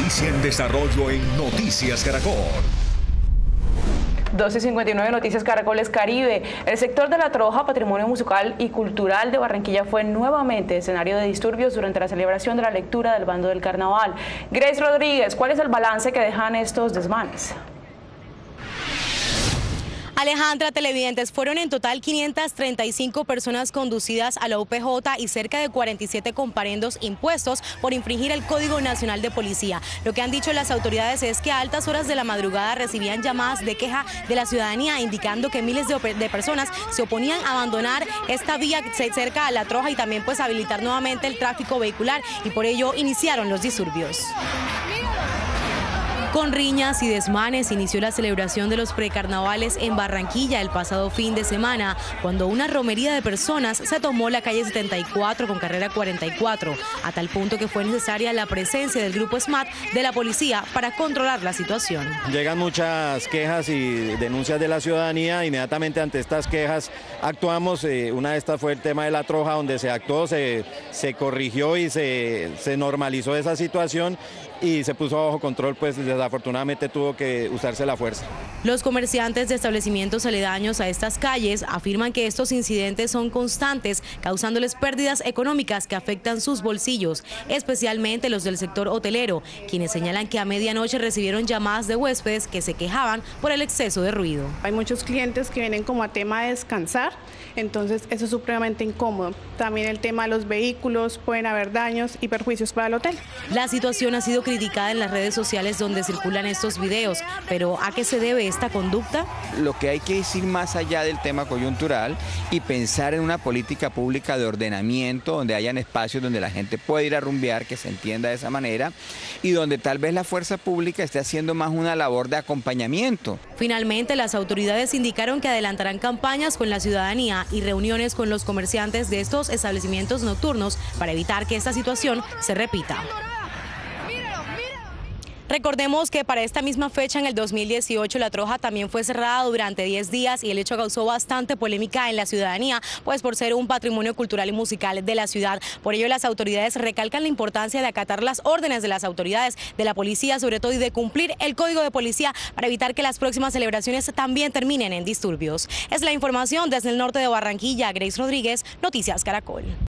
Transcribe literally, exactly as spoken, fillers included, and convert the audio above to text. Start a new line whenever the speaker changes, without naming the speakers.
noticia en desarrollo en Noticias Caracol.
doce cincuenta y nueve Noticias Caracoles Caribe. El sector de La Troja, patrimonio musical y cultural de Barranquilla, fue nuevamente escenario de disturbios durante la celebración de la lectura del bando del carnaval. Grace Rodríguez, ¿cuál es el balance que dejan estos desmanes?
Alejandra, televidentes, fueron en total quinientas treinta y cinco personas conducidas a la U P J y cerca de cuarenta y siete comparendos impuestos por infringir el Código Nacional de Policía. Lo que han dicho las autoridades es que a altas horas de la madrugada recibían llamadas de queja de la ciudadanía indicando que miles de, de personas se oponían a abandonar esta vía cerca a La Troja y también pues habilitar nuevamente el tráfico vehicular, y por ello iniciaron los disturbios. Con riñas y desmanes inició la celebración de los precarnavales en Barranquilla el pasado fin de semana, cuando una romería de personas se tomó la calle setenta y cuatro con carrera cuarenta y cuatro, a tal punto que fue necesaria la presencia del grupo SMAT de la policía para controlar la situación.
Llegan muchas quejas y denuncias de la ciudadanía. Inmediatamente ante estas quejas actuamos. Eh, una de estas fue el tema de La Troja, donde se actuó, se, se corrigió y se, se normalizó esa situación y se puso bajo control, pues desafortunadamente tuvo que usarse la fuerza.
Los comerciantes de establecimientos aledaños a estas calles afirman que estos incidentes son constantes, causándoles pérdidas económicas que afectan sus bolsillos, especialmente los del sector hotelero, quienes señalan que a medianoche recibieron llamadas de huéspedes que se quejaban por el exceso de ruido.
Hay muchos clientes que vienen como a tema de descansar, entonces eso es supremamente incómodo. También el tema de los vehículos, pueden haber daños y perjuicios para el hotel.
La situación ha sido criticada en las redes sociales donde circulan estos videos, pero ¿a qué se debe esta conducta?
Lo que hay que decir más allá del tema coyuntural y pensar en una política pública de ordenamiento, donde hayan espacios donde la gente pueda ir a rumbear, que se entienda de esa manera, y donde tal vez la fuerza pública esté haciendo más una labor de acompañamiento.
Finalmente, las autoridades indicaron que adelantarán campañas con la ciudadanía y reuniones con los comerciantes de estos establecimientos nocturnos para evitar que esta situación se repita. Recordemos que para esta misma fecha, en el dos mil dieciocho, La Troja también fue cerrada durante diez días y el hecho causó bastante polémica en la ciudadanía, pues por ser un patrimonio cultural y musical de la ciudad. Por ello, las autoridades recalcan la importancia de acatar las órdenes de las autoridades, de la policía sobre todo, y de cumplir el código de policía para evitar que las próximas celebraciones también terminen en disturbios. Es la información desde el norte de Barranquilla. Grace Rodríguez, Noticias Caracol.